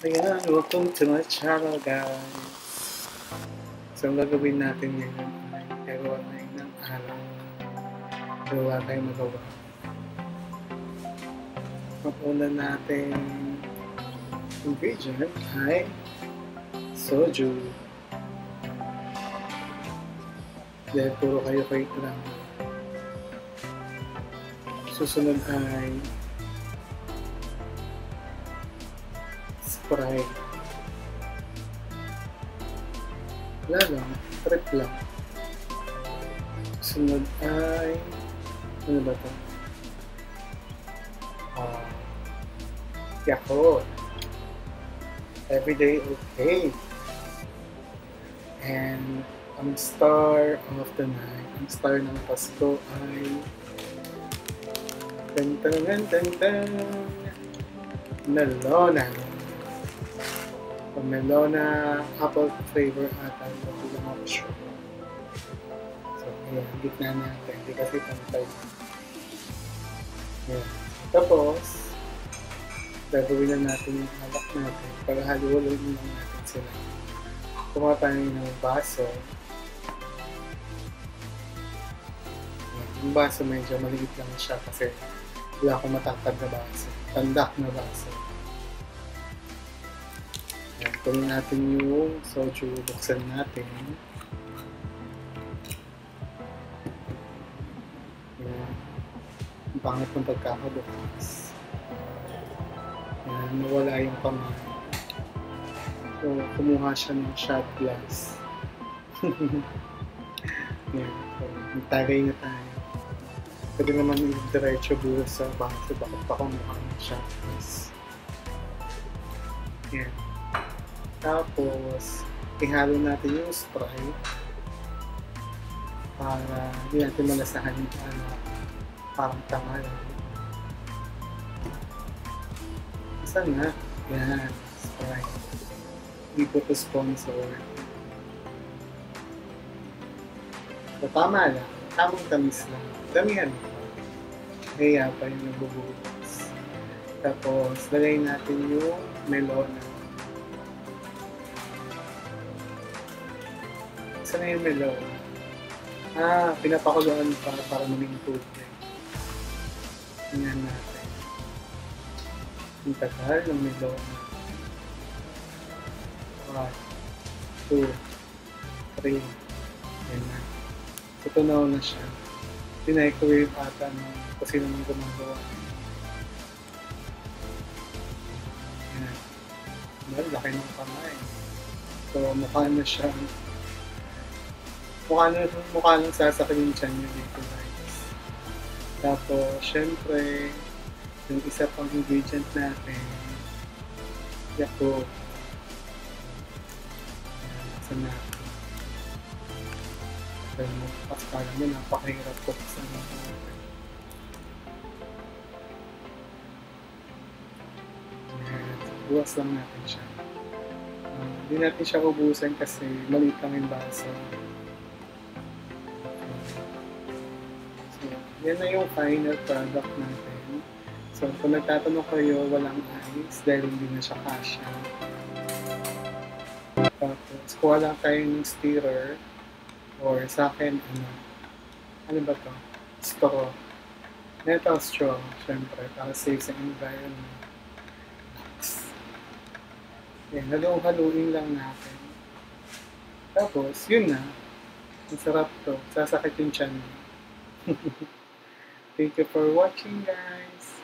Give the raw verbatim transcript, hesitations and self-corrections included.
Ayan, welcome to my channel, guys. So, ang gagawin natin ngayon ay gagawa tayo ng alak. Pero wala tayong magawa. Ang una nating ingredient ay soju. Dahil puro kayo kayo lang. Susunod ay Sprite. Wala lang, trip lang. Sunod ay ano ba ito? Uh, Yakult. Everyday okay. And ang star of the night, ang star ng Pasko ay tan tan tan tan tan Melona. Melona apple flavor ata ito bilang option. So, ayan, gitna natin. Hindi kasi pantay. Ayan. Tapos, gagawin na natin yung alak natin. Paghahaluin lang natin sila. Kumuha tayo ng baso. Ayan. Yung baso medyo maliit lang siya kasi wala akong matatag na baso. Tandak na baso. Ayan, kunin natin yung soju, buksan natin. Ayan, ang pangit ng pagkakabukas. Ayan, nawala yung kamay. So, kumuha siya ng shot glass. Ayan, so, magtagay na tayo. Pwede naman i-diretso bulo sa baso, bakit pa kumuha ng shot glass. Ayan. Tapos, ihalo natin yung Sprite para hindi natin malasahan yung ano, parang tangal. Saan nga? Yan, Sprite. Hindi po ito sponsor. So, tama lang. Tamang tamis lang. Damihan mo. Kaya pa yung nabubukas. Tapos, lagay natin yung melona. Saan na yung melon? Ah, pinapakuluan para para maging tubig. Tingnan natin. Ang tagal ng melon. one, two, three. Yan na. Tutunaw na siya. Pinay-crave ata ng kasi naman gumagawa. Yan. Well, laki ng kamay. So, mukha na siya. Mukha na, mukha lang sasakit yung tiyan nyo dito, guys. Tapos, syempre, yung isa pang ingredient natin, Yakult. Ayan, sa natin. Pero, mas parang yun, napakahirap po sa natin. Ayan, buwas lang natin siya. Hindi uh, natin siya ubusan kasi maliit lang yung baso. Yan na yung final product natin. So, kung nagtatanong kayo, walang ice dahil hindi na siya kasya. Tapos, kuha lang tayo ng stirrer or sa akin, ano, ano ba to? Straw. Metal straw, syempre, para safe sa environment. Yan, halong-haluin lang natin. Tapos, yun na. Ang sarap to. Sasakit yung tiyan. Thank you for watching, guys.